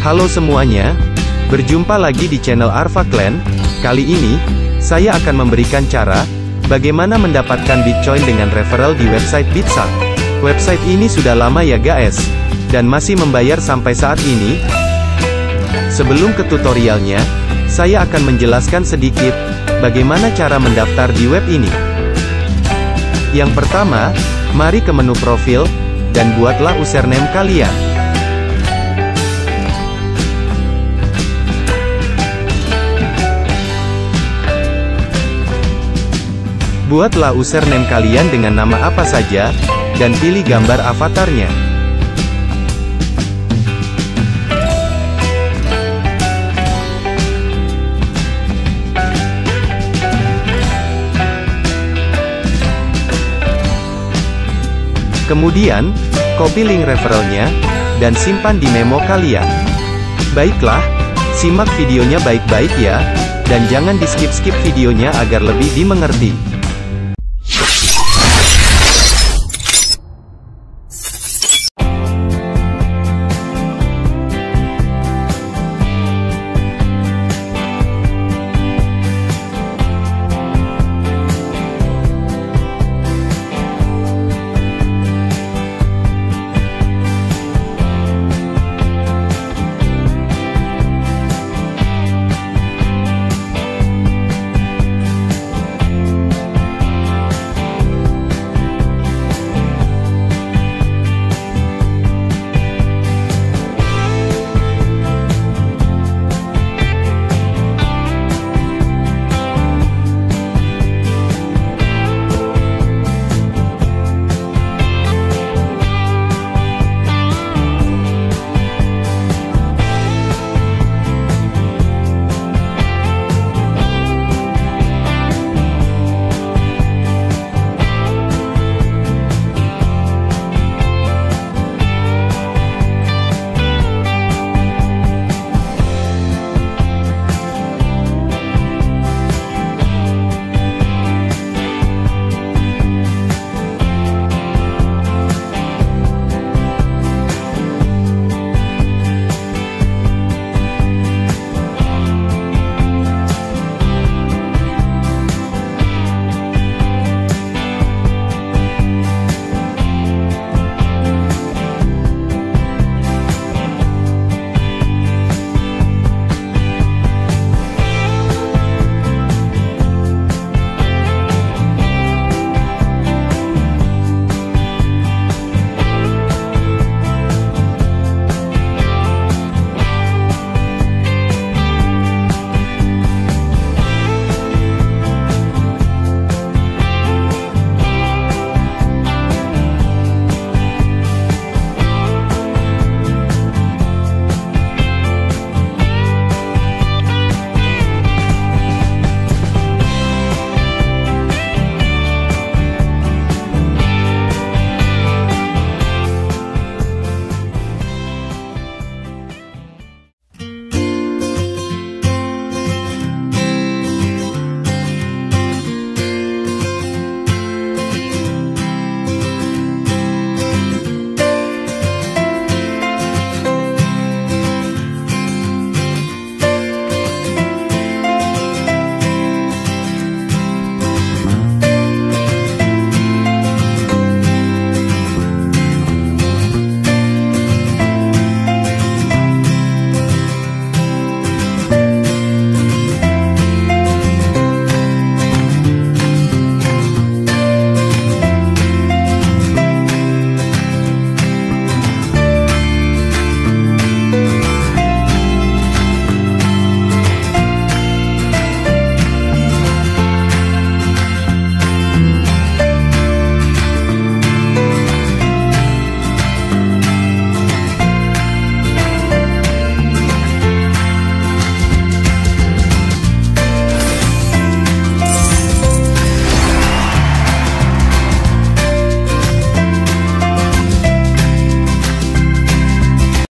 Halo semuanya, berjumpa lagi di channel Arfaklan. Kali ini, saya akan memberikan cara bagaimana mendapatkan Bitcoin dengan referral di website bitshark. Website ini sudah lama ya guys, dan masih membayar sampai saat ini. Sebelum ke tutorialnya, saya akan menjelaskan sedikit bagaimana cara mendaftar di web ini. Yang pertama, mari ke menu profil, dan buatlah username kalian. Buatlah username kalian dengan nama apa saja, dan pilih gambar avatarnya. Kemudian, copy link referralnya, dan simpan di memo kalian. Baiklah, simak videonya baik-baik ya, dan jangan di skip-skip videonya agar lebih dimengerti.